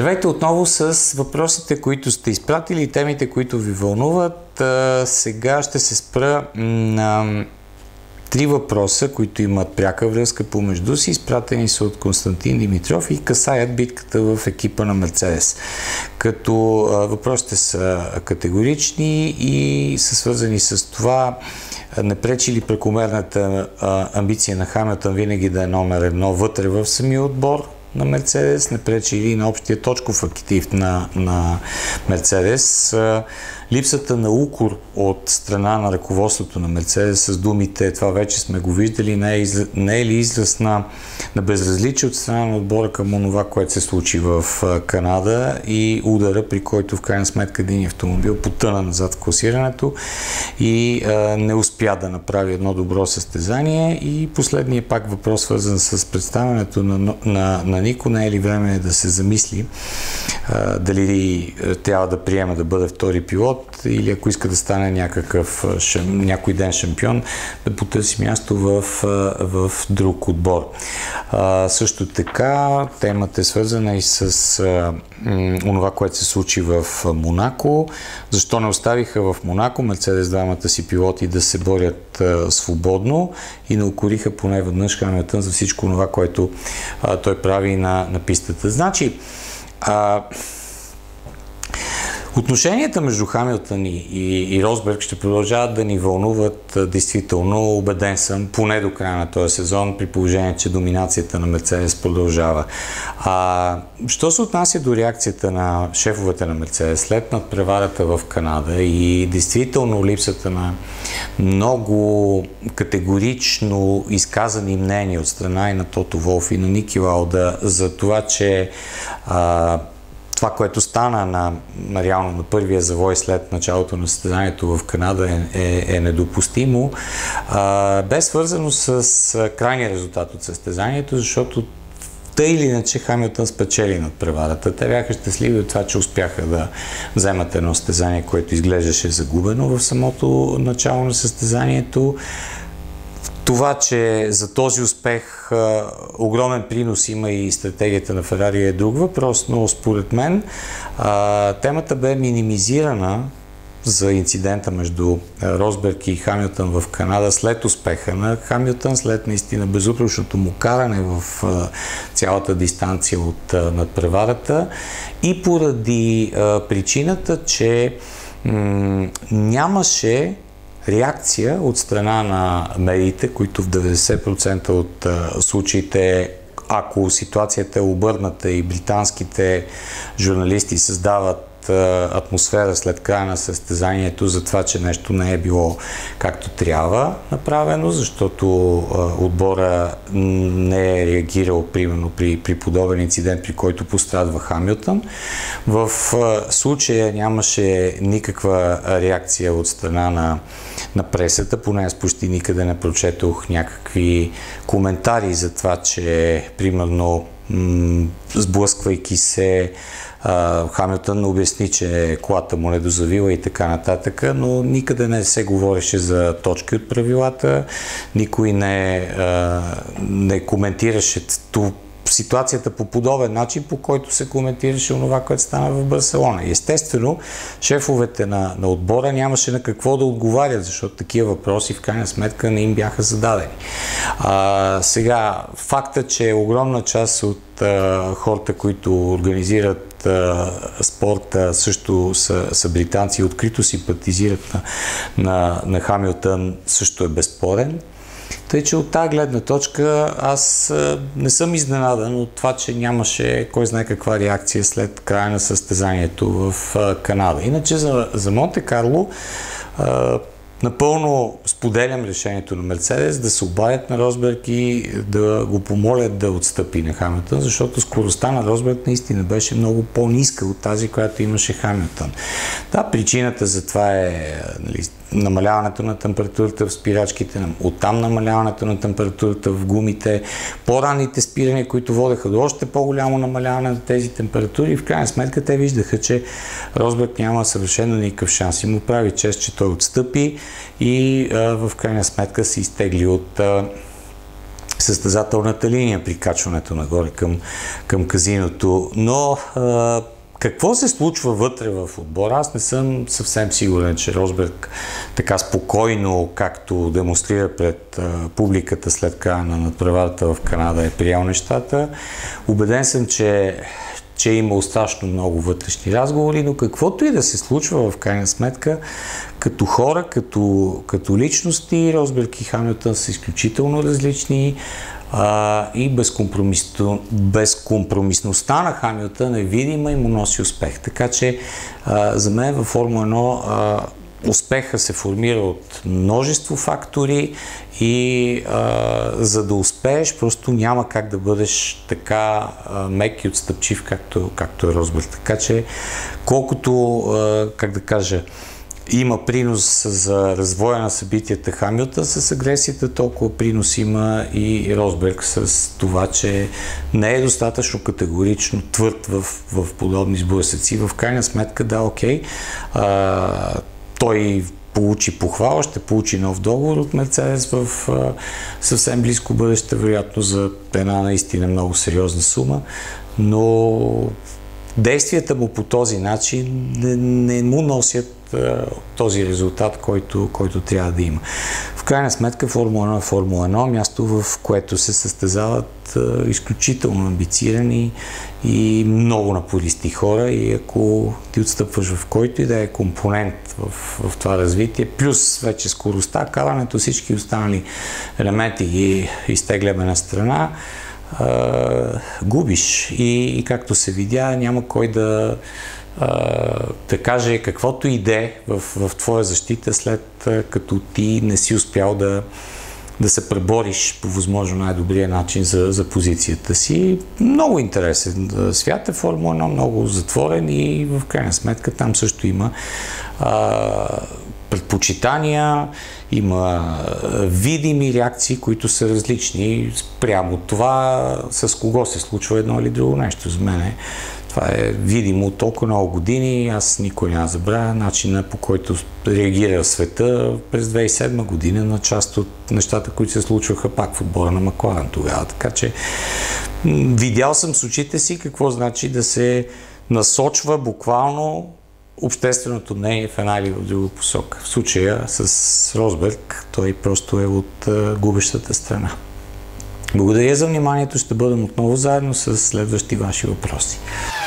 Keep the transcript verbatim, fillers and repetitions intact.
Здравейте отново с въпросите, които сте изпратили и темите, които ви вълнуват. Сега ще се спра на три въпроса, които имат пряка връзка помежду си. Изпратени са от Константин Димитров и касаят битката в екипа на Мерцедес. Като въпросите са категорични и са свързани с това: не пречи ли прекомерната амбиция на Хамилтън винаги да е номер едно вътре в самия отбор на Мерцедес, не пречи ли на общия точков актив на, на Мерцедес. Липсата на укор от страна на ръководството на Мерцедес с думите "това вече сме го виждали", не е, изра... не е ли израз на, на безразличие от страна на отбора към онова, което се случи в Канада и удара, при който в крайна сметка един автомобил потъна назад в класирането и а, не успя да направи едно добро състезание. И последният пак въпрос, свързан с представянето на, на, на Нико: не е ли време да се замисли а, дали трябва да приема да бъде втори пилот, или ако иска да стане някакъв, някой ден шампион, да потърси място в, в друг отбор. А, също така темата е свързана и с а, м, онова, което се случи в Монако. Защо не оставиха в Монако Мерцедес двамата си пилоти да се борят а, свободно и не укориха поне веднъж Хамилтън за всичко това, което а, той прави на, на пистата. Значи, а, отношенията между Хамилтън и, и, и Росберг ще продължават да ни вълнуват, действително, убеден съм, поне до края на този сезон, при положение, че доминацията на Мерцедес продължава. А, що се отнася до реакцията на шефовете на Мерцедес след надпреварата в Канада и действително липсата на много категорично изказани мнения от страна и на Тото Волф и на Ники Лауда за това, че а, това, което стана на, на реално на първия завой след началото на състезанието в Канада е, е, е недопустимо, а, бе свързано с а, крайния резултат от състезанието, защото тъй или иначе Хамилтън спечели надпреварата. Те бяха щастливи от това, че успяха да вземат едно състезание, което изглеждаше загубено в самото начало на състезанието. Това, че за този успех а, огромен принос има и стратегията на Ферари, е друг въпрос, но според мен а, темата бе минимизирана за инцидента между Росберг и Хамилтън в Канада след успеха на Хамилтън, след наистина безупречното му каране в а, цялата дистанция от а, надпреварата и поради а, причината, че м- нямаше реакция от страна на медиите, които в деветдесет процента от а, случаите, ако ситуацията е обърната и британските журналисти създават а, атмосфера след края на състезанието за това, че нещо не е било както трябва направено, защото а, отбора не е реагирал примерно при, при подобен инцидент, при който пострадва Хамилтън. В а, случая нямаше никаква реакция от страна на на пресата, поне аз почти никъде не прочетох някакви коментари за това, че примерно м- сблъсквайки се а, Хамилтън обясни, че колата му не дозавила и така нататък, но никъде не се говореше за точки от правилата, никой не, а, не коментираше това, ситуацията по подобен начин, по който се коментираше онова, което стана в Барселона. Естествено, шефовете на, на отбора нямаше на какво да отговарят, защото такива въпроси в крайна сметка не им бяха зададени. А, сега, факта, че огромна част от а, хората, които организират а, спорта, също са, са британци и открито симпатизират на, на, на Хамилтън, също е безспорен. Тъй, че от тази гледна точка аз не съм изненадан от това, че нямаше кой знае каква реакция след края на състезанието в Канада. Иначе за, за Монте Карло напълно споделям решението на Мерцедес да се обадят на Росберг и да го помолят да отстъпи на Хамилтън, защото скоростта на Росберг наистина беше много по-ниска от тази, която имаше Хамилтън. Да, причината за това е, нали, намаляването на температурата в спирачките, оттам намаляването на температурата в гумите, по-ранните спирания, които водеха до още по-голямо намаляване на тези температури. И в крайна сметка те виждаха, че Росберг няма съвършено никакъв шанс. И му прави чест, че той отстъпи и а, в крайна сметка се изтегли от а, състезателната линия при качването нагоре към, към казиното. Но а, какво се случва вътре в отбора? Аз не съм съвсем сигурен, че Росберг така спокойно, както демонстрира пред а, публиката след края на надпреварата в Канада, е приял нещата. Убеден съм, че че е имал страшно много вътрешни разговори, но каквото и да се случва в крайна сметка, като хора, като, като личности, Росберг и Хамилтън са изключително различни а, и безкомпромисно, безкомпромисността на Хамилтън е видима и му носи успех. Така че а, за мен във Формула едно а, успеха се формира от множество фактори и а, за да успееш, просто няма как да бъдеш така а, мек и отстъпчив, както, както е Росберг. Така че, колкото, а, как да кажа, има принос за развоя на събитията Хамилтън с агресията, толкова принос има и Росберг с това, че не е достатъчно категорично твърд в, в подобни сблъсъци. В крайна сметка, да, окей, а, той получи похвала, ще получи нов договор от Мерцедес в а, съвсем близко бъдеще, вероятно за една наистина много сериозна сума, но действията му по този начин не, не му носят а, този резултат, който, който трябва да има. В крайна сметка Формула едно е Формула едно, място, в което се състезават а, изключително амбицирани и много напористи хора, и ако ти отстъпваш в който и да е компонент в, в това развитие, плюс вече скоростта, карането, всички останали елементи ги изтегляме на страна, а, губиш. И, и както се видя, няма кой да да каже каквото иде в, в твоя защита, след като ти не си успял да, да се пребориш по възможно най-добрия начин за, за позицията си. Много интересен свят е Формула едно, много затворен и в крайна сметка там също има а, предпочитания, има видими реакции, които са различни спрямо това с кого се случва едно или друго нещо. За мен е това е видимо толкова много години. Аз никой няма забравя начина, по който реагира света през две хиляди и седма година на част от нещата, които се случваха пак в отбора на Макларен тогава. Така че видял съм с очите си какво значи да се насочва буквално общественото мнение в една или в друга посока. В случая с Росберг той просто е от губещата страна. Благодаря за вниманието. Ще бъдем отново заедно с следващи ваши въпроси.